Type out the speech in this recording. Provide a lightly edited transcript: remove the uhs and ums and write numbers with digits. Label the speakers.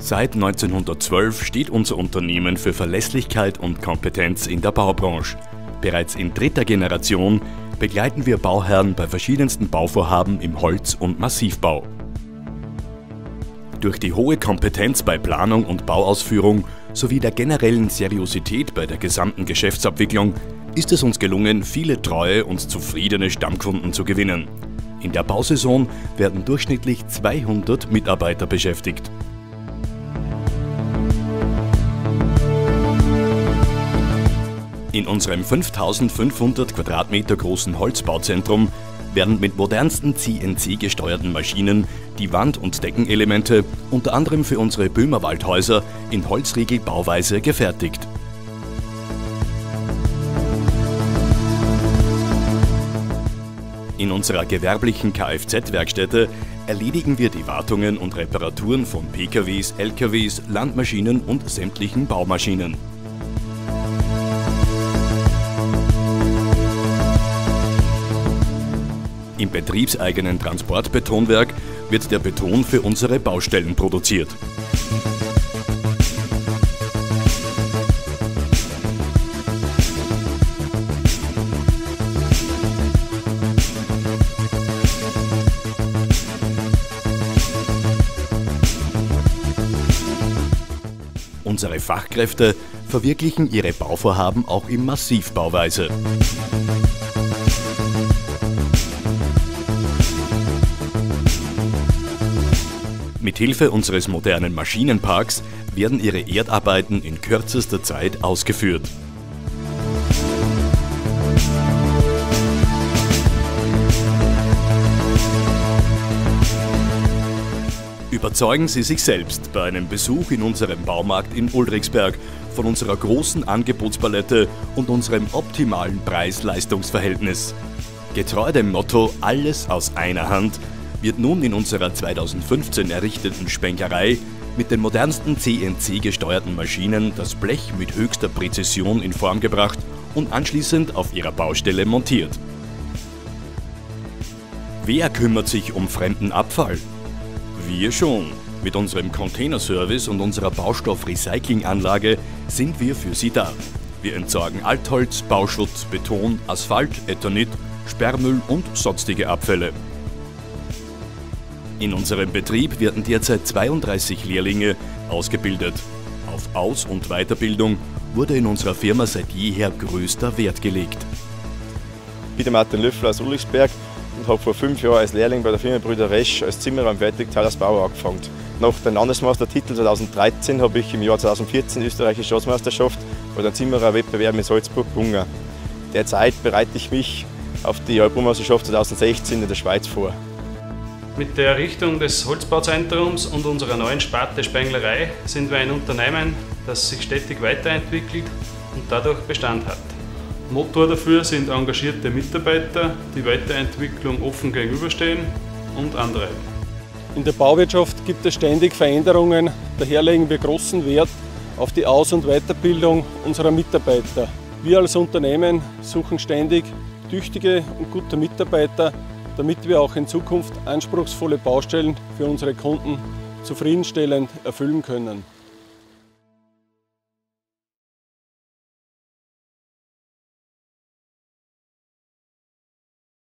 Speaker 1: Seit 1912 steht unser Unternehmen für Verlässlichkeit und Kompetenz in der Baubranche. Bereits in dritter Generation begleiten wir Bauherren bei verschiedensten Bauvorhaben im Holz- und Massivbau. Durch die hohe Kompetenz bei Planung und Bauausführung sowie der generellen Seriosität bei der gesamten Geschäftsabwicklung ist es uns gelungen, viele treue und zufriedene Stammkunden zu gewinnen. In der Bausaison werden durchschnittlich 200 Mitarbeiter beschäftigt. In unserem 5500 Quadratmeter großen Holzbauzentrum werden mit modernsten CNC-gesteuerten Maschinen die Wand- und Deckenelemente, unter anderem für unsere Böhmerwaldhäuser, in Holzriegelbauweise gefertigt. In unserer gewerblichen Kfz-Werkstätte erledigen wir die Wartungen und Reparaturen von PKWs, LKWs, Landmaschinen und sämtlichen Baumaschinen. Im betriebseigenen Transportbetonwerk wird der Beton für unsere Baustellen produziert. Unsere Fachkräfte verwirklichen ihre Bauvorhaben auch in Massivbauweise. Mithilfe unseres modernen Maschinenparks werden ihre Erdarbeiten in kürzester Zeit ausgeführt. Überzeugen Sie sich selbst bei einem Besuch in unserem Baumarkt in Ulrichsberg von unserer großen Angebotspalette und unserem optimalen Preis-Leistungs-Verhältnis. Getreu dem Motto „Alles aus einer Hand“ wird nun in unserer 2015 errichteten Spänkerei mit den modernsten CNC-gesteuerten Maschinen das Blech mit höchster Präzision in Form gebracht und anschließend auf Ihrer Baustelle montiert. Wer kümmert sich um fremden Abfall? Wir schon. Mit unserem Containerservice und unserer Baustoff-Recycling-Anlage sind wir für Sie da. Wir entsorgen Altholz, Bauschutt, Beton, Asphalt, Ethanit, Sperrmüll und sonstige Abfälle. In unserem Betrieb werden derzeit 32 Lehrlinge ausgebildet. Auf Aus- und Weiterbildung wurde in unserer Firma seit jeher größter Wert gelegt.
Speaker 2: Ich bin Martin Löffler aus Ulrichsberg und habe vor 5 Jahren als Lehrling bei der Firma Brüder Resch als Zimmerer im Fertigteilsbau angefangen. Nach dem Landesmeistertitel 2013 habe ich im Jahr 2014 die österreichische Staatsmeisterschaft bei dem Zimmererwettbewerb in Salzburg gewonnen. Derzeit bereite ich mich auf die Europameisterschaft 2016 in der Schweiz vor.
Speaker 3: Mit der Errichtung des Holzbauzentrums und unserer neuen Sparte Spenglerei sind wir ein Unternehmen, das sich stetig weiterentwickelt und dadurch Bestand hat. Motor dafür sind engagierte Mitarbeiter, die Weiterentwicklung offen gegenüberstehen und antreiben.
Speaker 4: In der Bauwirtschaft gibt es ständig Veränderungen, daher legen wir großen Wert auf die Aus- und Weiterbildung unserer Mitarbeiter. Wir als Unternehmen suchen ständig tüchtige und gute Mitarbeiter, damit wir auch in Zukunft anspruchsvolle Baustellen für unsere Kunden zufriedenstellend erfüllen können.